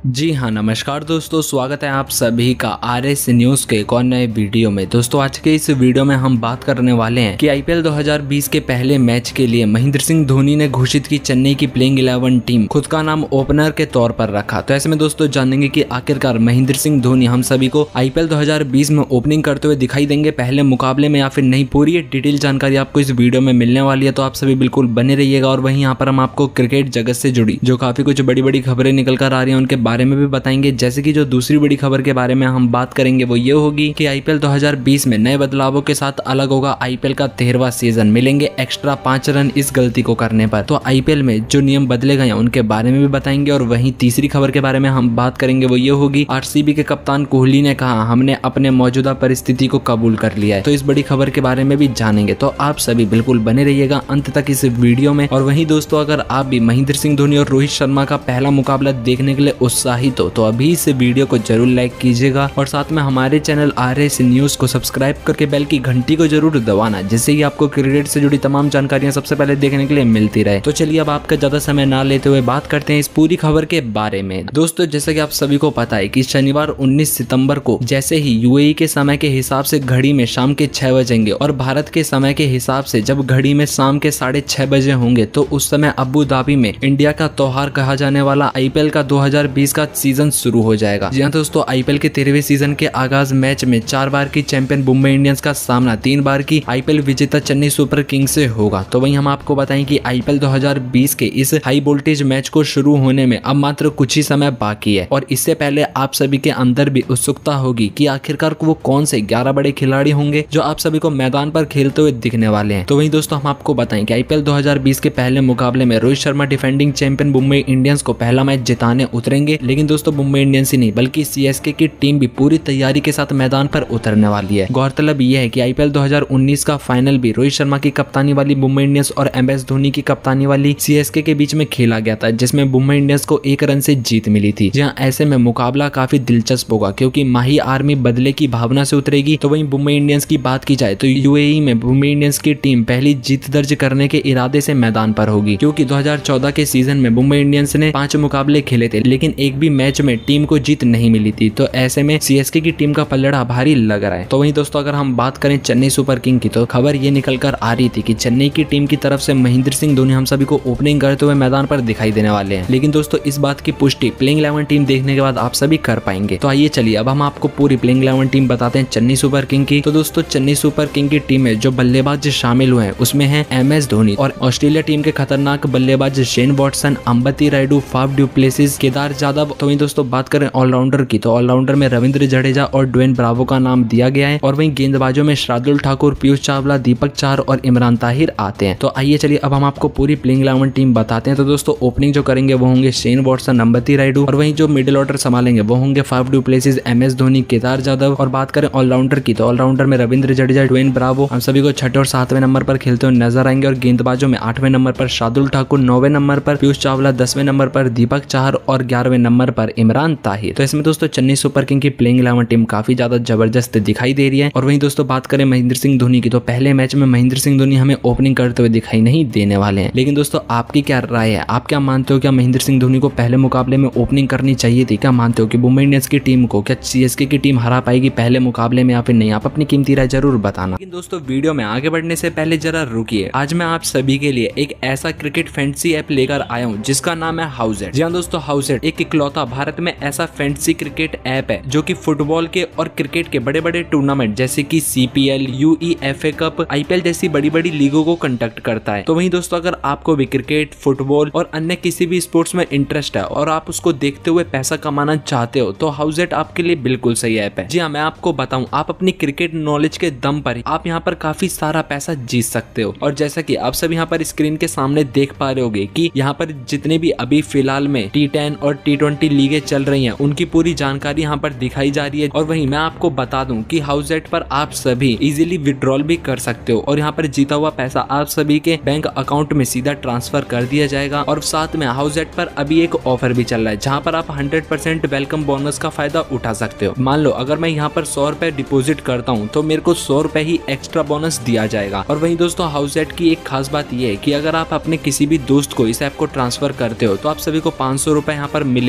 जी हाँ, नमस्कार दोस्तों, स्वागत है आप सभी का आरएस न्यूज़ के एक और नए वीडियो में। दोस्तों आज के इस वीडियो में हम बात करने वाले हैं कि आईपीएल 2020 के पहले मैच के लिए महेंद्र सिंह धोनी ने घोषित की चेन्नई की प्लेइंग 11 टीम, खुद का नाम ओपनर के तौर पर रखा। तो ऐसे में दोस्तों जानेंगे कि आखिरकार महेंद्र सिंह धोनी हम सभी को आईपीएल 2020 में ओपनिंग करते हुए दिखाई देंगे पहले मुकाबले में या फिर नहीं। पूरी डिटेल जानकारी आपको इस वीडियो में मिलने वाली है, तो आप सभी बिल्कुल बने रहिएगा। और वहीं यहाँ पर हम आपको क्रिकेट जगत से जुड़ी जो काफी कुछ बड़ी बड़ी खबरें निकल कर आ रही है उनके बारे में भी बताएंगे। जैसे कि जो दूसरी बड़ी खबर के बारे में हम बात करेंगे वो ये होगी कि आईपीएल 2020 में नए बदलावों के साथ अलग होगा आईपीएल का 13वां सीजन, मिलेंगे एक्स्ट्रा 5 रन इस गलती को करने पर। तो आईपीएल में जो नियम बदले गए हैं उनके बारे में भी बताएंगे। और वहीं तीसरी खबर के बारे में हम बात करेंगे वो ये होगी आरसीबी के कप्तान कोहली ने कहा हमने अपने मौजूदा परिस्थिति को कबूल कर लिया है। तो इस बड़ी खबर के बारे में भी जानेंगे, तो आप सभी बिल्कुल बने रहिएगा अंत तक इस वीडियो में। और वहीं दोस्तों अगर आप भी महेंद्र सिंह धोनी और रोहित शर्मा का पहला मुकाबला देखने के लिए उत्साहित हो तो अभी इस वीडियो को जरूर लाइक कीजिएगा और साथ में हमारे चैनल आरएस न्यूज़ को सब्सक्राइब करके बेल की घंटी को जरूर दबाना, जिससे ही आपको क्रिकेट से जुड़ी तमाम जानकारियां सबसे पहले देखने के लिए मिलती रहे। तो चलिए अब आपका ज्यादा समय ना लेते हुए बात करते हैं इस पूरी खबर के बारे में। दोस्तों जैसा कि आप सभी को पता है कि शनिवार 19 सितंबर को जैसे ही यूएई के समय के हिसाब से घड़ी में शाम के 6 बजेंगे और भारत के समय के हिसाब से जब घड़ी में शाम के 6:30 बजे होंगे, तो उस समय अबू धाबी में इंडिया का त्योहार कहा जाने वाला आईपीएल का 2020 का सीजन शुरू हो जाएगा। जी हाँ दोस्तों, आईपीएल के 13वें सीजन के आगाज मैच में 4 बार की चैंपियन मुंबई इंडियंस का सामना 3 बार की आईपीएल विजेता चेन्नई सुपर किंग्स से होगा। तो वहीं हम आपको बताएं कि आईपीएल 2020 के इस हाई वोल्टेज मैच को शुरू होने में अब मात्र कुछ ही समय बाकी है और इससे पहले आप सभी के अंदर भी उत्सुकता होगी कि आखिरकार वो कौन से 11 बड़े खिलाड़ी होंगे जो आप सभी को मैदान पर खेलते हुए दिखने वाले हैं। तो वहीं दोस्तों हम आपको बताएं कि आईपीएल 2020 के पहले मुकाबले में Rohit Sharma defending champion Mumbai Indians को पहला मैच जिताने उतरेंगे। लेकिन दोस्तों मुंबई इंडियंस ही नहीं बल्कि सीएसके की टीम भी पूरी तैयारी के साथ मैदान पर उतरने वाली है। गौरतलब यह है कि आईपीएल 2019 का फाइनल भी रोहित शर्मा की कप्तानी वाली मुंबई इंडियंस और एमएस धोनी की कप्तानी वाली सीएसके के बीच में खेला गया था, जिसमें मुंबई इंडियंस को 1 रन से जीत मिली थी। जहां ऐसे में मुकाबला काफी दिलचस्प होगा क्योंकि माही आर्मी बदले की भावना से उतरेगी। तो वहीं मुंबई इंडियंस की बात की जाए तो यूएई में मुंबई इंडियंस की टीम पहली जीत दर्ज करने के इरादे से मैदान पर होगी, क्योंकि 2014 के सीजन में मुंबई इंडियंस ने 5 मुकाबले खेले थे लेकिन एक भी मैच में टीम को जीत नहीं मिली थी। तो ऐसे में सीएसके की टीम का पलड़ा भारी लग रहा है। तो वहीं दोस्तों अगर हम बात करें चेन्नई सुपर किंग की, तो खबर ये निकल कर आ रही थी कि चेन्नई की टीम की तरफ से महेंद्र सिंह धोनी हम सभी को ओपनिंग करते हुए मैदान पर दिखाई देने वाले हैं। लेकिन दोस्तों इस बात की पुष्टि प्लेइंग 11 टीम देखने के बाद आप सभी कर पाएंगे। तो आइए चलिए अब हम आपको पूरी प्लेइंग 11 टीम बताते हैं चेन्नई सुपर किंग की। तो दोस्तों चेन्नई सुपर किंग की टीम में जो बल्लेबाज शामिल हुए हैं उसमें है एमएस धोनी और ऑस्ट्रेलिया टीम के खतरनाक बल्लेबाज Shane Watson, Ambati Rayudu, Faf du Plessis, Kedar Jadhav. तो वहीं दोस्तों बात करें ऑलराउंडर की, तो ऑलराउंडर में रविंद्र जडेजा और ड्वेन ब्रावो का नाम दिया गया है। और वहीं गेंदबाजों में शार्दुल ठाकुर, पीयूष चावला, दीपक चाहर और इमरान ताहिर आते हैं। तो आइए चलिए अब हम आपको पूरी प्लेइंग 11 टीम बताते हैं। तो दोस्तों ओपनिंग जो करेंगे वो होंगे शेन वॉटसन, अंबती रायडू, और वहीं जो मिडिल ऑर्डर संभालेंगे वो होंगे Faf du Plessis, MS Dhoni, Kedar Jadhav. और बात करें ऑलराउंडर की, तो ऑलराउंडर में रविंद्र जडेजा, ड्वेन ब्रावो हम सभी को 6ठे और 7वें नंबर पर खेलते हुए नजर आएंगे। और गेंदबाजों में 8वें नंबर पर शार्दुल ठाकुर, 9वें नंबर पर पीयूष चावला, 10वें नंबर पर दीपक चाहर और 11वें नंबर पर इमरान ताहिर। तो इसमें दोस्तों चेन्नई सुपर किंग की प्लेइंग 11 टीम काफी ज्यादा जबरदस्त दिखाई दे रही है। और वहीं दोस्तों बात करें महेंद्र सिंह धोनी की, तो पहले मैच में महेंद्र सिंह धोनी हमें ओपनिंग करते हुए दिखाई नहीं देने वाले हैं। लेकिन दोस्तों आपकी क्या राय है, आप क्या मानते हो, क्या महेंद्र सिंह धोनी को पहले मुकाबले में ओपनिंग करनी चाहिए थी? क्या मानते हो कि मुंबई इंडियंस की टीम को क्या सीएसके की टीम हरा पाएगी पहले मुकाबले में या फिर नहीं? आप अपनी कीमती राय जरूर बताना। लेकिन दोस्तों वीडियो में आगे बढ़ने से पहले जरा रुकिए, आज मैं आप सभी के लिए एक ऐसा क्रिकेट फैंटेसी ऐप लेकर आया हूँ जिसका नाम है हाउसेट। जी हाँ दोस्तों, हाउसेट एक इकलौता भारत में ऐसा फैंटेसी क्रिकेट ऐप है जो कि फुटबॉल के और क्रिकेट के बड़े बड़े टूर्नामेंट जैसे कि सीपीएल, यूईएफए कप, आईपीएल जैसी बड़ी बड़ी लीगों को कंडक्ट करता है। तो वहीं दोस्तों अगर आपको भी क्रिकेट, फुटबॉल और अन्य किसी भी स्पोर्ट्स में इंटरेस्ट है और आप उसको देखते हुए पैसा कमाना चाहते हो तो हाउसेट आपके लिए बिल्कुल सही ऐप है। जी हाँ, मैं आपको बताऊं, आप अपनी क्रिकेट नॉलेज के दम पर आप यहाँ पर काफी सारा पैसा जीत सकते हो। और जैसा कि आप सब यहाँ पर स्क्रीन के सामने देख पा रहे होगे कि यहाँ पर जितने भी अभी फिलहाल में T10 और T20 लीगें चल रही हैं उनकी पूरी जानकारी यहाँ पर दिखाई जा रही है। और वहीं मैं आपको बता दूं कि हाउसेट पर आप सभी इजीली विड्रॉल भी कर सकते हो और यहाँ पर जीता हुआ पैसा आप सभी के बैंक अकाउंट में सीधा ट्रांसफर कर दिया जाएगा। और साथ में हाउसेट पर अभी एक ऑफर भी चल रहा है जहाँ पर आप 100% वेलकम बोनस का फायदा उठा सकते हो। मान लो अगर मैं यहाँ पर 100 रुपए डिपोजिट करता हूँ तो मेरे को 100 रुपए ही एक्स्ट्रा बोनस दिया जाएगा। और वहीं दोस्तों हाउसेट की एक खास बात यह है कि अगर आप अपने किसी भी दोस्त को इस ऐप को ट्रांसफर करते हो तो आप सभी को 500 रुपए यहाँ पर मिलेंगे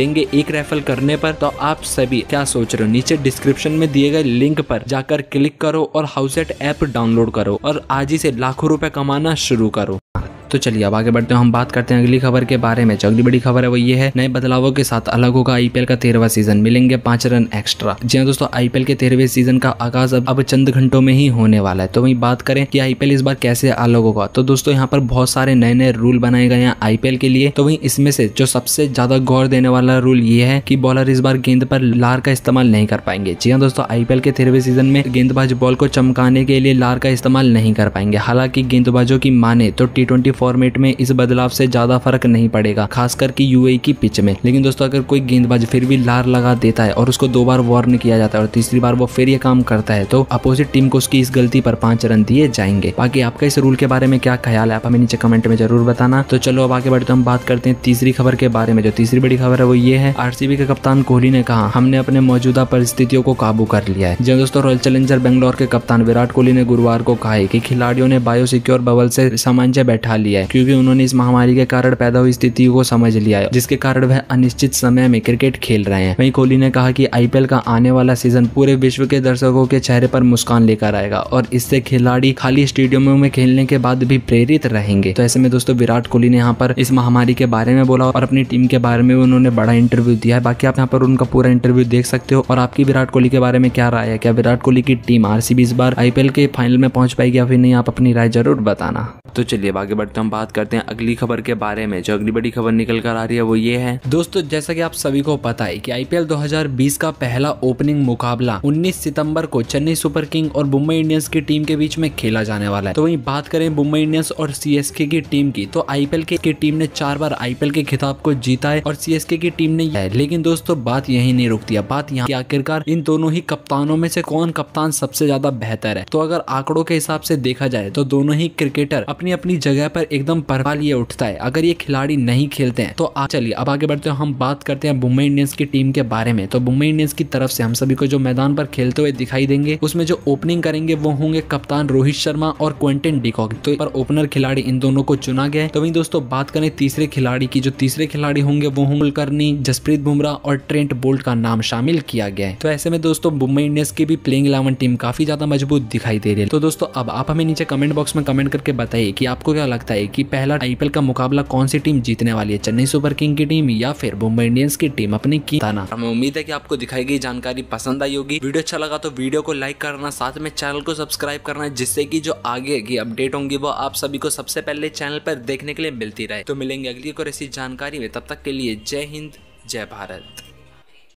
देंगे एक रेफर करने पर। तो आप सभी क्या सोच रहे हो? नीचे डिस्क्रिप्शन में दिए गए लिंक पर जाकर क्लिक करो और हाउसेट ऐप डाउनलोड करो और आज ही से लाखों रुपए कमाना शुरू करो। तो चलिए अब आगे बढ़ते हैं, हम बात करते हैं अगली खबर के बारे में। जो अगली बड़ी खबर है वो ये है, नए बदलावों के साथ अलग होगा आईपीएल का 13वां सीजन, मिलेंगे 5 रन एक्स्ट्रा। जी हाँ दोस्तों, आईपीएल के 13वें सीजन का आगाज अब चंद घंटों में ही होने वाला है। तो वही बात करें कि आईपीएल इस बार कैसे अलग होगा, तो दोस्तों यहाँ पर बहुत सारे नए नए रूल बनाए गए हैं आईपीएल के लिए। तो वही इसमें से जो सबसे ज्यादा गौर देने वाला रूल ये है कि बॉलर इस बार गेंद पर लार का इस्तेमाल नहीं कर पाएंगे। जी हाँ दोस्तों, आईपीएल के 13वें सीजन में गेंदबाज बॉल को चमकाने के लिए लार का इस्तेमाल नहीं कर पाएंगे। हालांकि गेंदबाजों की माने तो T20 फॉर्मेट में इस बदलाव से ज्यादा फर्क नहीं पड़ेगा, खासकर कि यूएई की पिच में। लेकिन दोस्तों अगर कोई गेंदबाज फिर भी लार लगा देता है और उसको 2 बार वार्न किया जाता है और तीसरी बार वो फिर ये काम करता है तो अपोजिट टीम को उसकी इस गलती पर 5 रन दिए जाएंगे। बाकी आपका इस रूल के बारे में क्या ख्याल है, आप हमें नीचे कमेंट में जरूर बताना। तो चलो अब आगे बढ़ते हम बात करते हैं तीसरी खबर के बारे में। जो तीसरी बड़ी खबर है वो ये है, आरसीबी के कप्तान कोहली ने कहा हमने अपने मौजूदा परिस्थितियों को काबू कर लिया है। जी दोस्तों, रॉयल चैलेंजर बेंगलोर के कप्तान विराट कोहली ने गुरुवार को कहा है कि खिलाड़ियों ने बायोसिक्योर बबल से सामंजस्य बैठा लिया है, क्योंकि उन्होंने इस महामारी के कारण पैदा हुई स्थिति को समझ लिया है, जिसके कारण वह अनिश्चित समय में क्रिकेट खेल रहे हैं। वहीं कोहली ने कहा कि आईपीएल का आने वाला सीजन पूरे विश्व के दर्शकों के चेहरे पर मुस्कान लेकर आएगा और इससे खिलाड़ी खाली स्टेडियमों में खेलने के बाद भी प्रेरित रहेंगे। तो ऐसे में दोस्तों विराट कोहली ने यहाँ पर इस महामारी के बारे में बोला और अपनी टीम के बारे में उन्होंने बड़ा इंटरव्यू दिया है। बाकी आप यहाँ पर उनका पूरा इंटरव्यू देख सकते हो। और आपकी विराट कोहली के बारे में क्या राय है? क्या विराट कोहली की टीम आरसीबी इस बार आईपीएल के फाइनल में पहुंच पाएगी या फिर नहीं? आप अपनी राय जरूर बताना। तो चलिए आगे बढ़ते हम बात करते हैं अगली खबर के बारे में। जो अगली बड़ी खबर निकल कर आ रही है वो ये है दोस्तों, जैसा कि आप सभी को पता है कि आईपीएल 2020 का पहला ओपनिंग मुकाबला 19 सितंबर को चेन्नई सुपर किंग और मुंबई इंडियंस की टीम के बीच में खेला जाने वाला है। तो वहीं बात करें मुंबई इंडियंस और सीएसके की टीम की, तो आईपीएल की टीम ने 4 बार आईपीएल के खिताब को जीता है और सीएसके की टीम ने है। लेकिन दोस्तों बात यही नहीं रुकती है, बात यहाँ आखिरकार इन दोनों ही कप्तानों में से कौन कप्तान सबसे ज्यादा बेहतर है। तो अगर आंकड़ों के हिसाब से देखा जाए तो दोनों ही क्रिकेटर अपनी अपनी जगह पर एकदम परवाह लिए उठता है अगर ये खिलाड़ी नहीं खेलते हैं। तो चलिए अब आगे बढ़ते हैं, हम बात करते हैं मुंबई इंडियंस की टीम के बारे में। तो मुंबई इंडियंस की तरफ से हम सभी को जो मैदान पर खेलते हुए दिखाई देंगे उसमें जो ओपनिंग करेंगे वो होंगे कप्तान रोहित शर्मा और क्विंटन डिकॉक। तो पर ओपनर खिलाड़ी इन दोनों को चुना गया है। तो वहीं दोस्तों बात करें तीसरे खिलाड़ी की, जो तीसरे खिलाड़ी होंगे वो होंगे कुलकर्णी, जसप्रीत बुमराह और ट्रेंट बोल्ट का नाम शामिल किया गया है। तो ऐसे में दोस्तों मुंबई इंडियंस की भी प्लेइंग 11 टीम काफी ज्यादा मजबूत दिखाई दे रही है। तो दोस्तों अब आप हमें नीचे कमेंट बॉक्स में कमेंट करके बताइए कि आपको क्या लगता है कि पहला आईपीएल का मुकाबला कौन सी टीम जीतने वाली है, चेन्नई सुपर किंग की टीम या फिर मुंबई इंडियंस की टीम? अपनी की बताना। हमें उम्मीद है कि आपको दिखाई गई जानकारी पसंद आई होगी। वीडियो अच्छा लगा तो वीडियो को लाइक करना, साथ में चैनल को सब्सक्राइब करना, जिससे कि जो आगे की अपडेट होंगी वो आप सभी को सबसे पहले चैनल पर देखने के लिए मिलती रहे। तो मिलेंगे अगली और ऐसी जानकारी में, तब तक के लिए जय हिंद जय भारत।